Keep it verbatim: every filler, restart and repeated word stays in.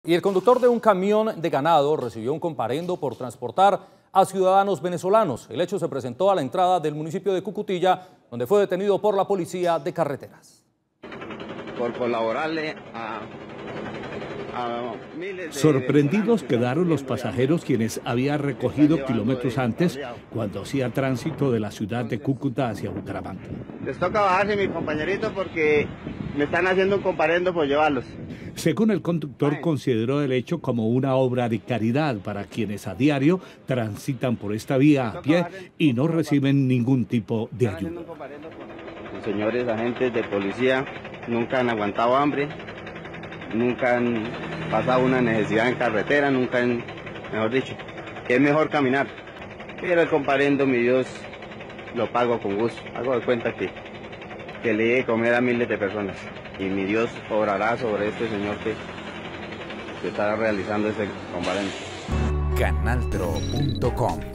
Y el conductor de un camión de ganado recibió un comparendo por transportar a ciudadanos venezolanos. El hecho se presentó a la entrada del municipio de Cucutilla, donde fue detenido por la policía de carreteras. Por colaborarle a, a miles de Sorprendidos quedaron los pasajeros quienes había recogido kilómetros antes cuando hacía tránsito de la ciudad de Cúcuta hacia Bucaramanga. Les toca bajarse, mis compañeritos, porque me están haciendo un comparendo por llevarlos. Según el conductor, consideró el hecho como una obra de caridad para quienes a diario transitan por esta vía a pie y no reciben ningún tipo de ayuda. Los señores agentes de policía nunca han aguantado hambre, nunca han pasado una necesidad en carretera, nunca han, mejor dicho, que es mejor caminar. Pero el comparendo, mi Dios, lo pago con gusto. Hago de cuenta que, que le dé de comer a miles de personas. Y mi Dios obrará sobre este señor que, que estará realizando ese comparendo. canal tro punto com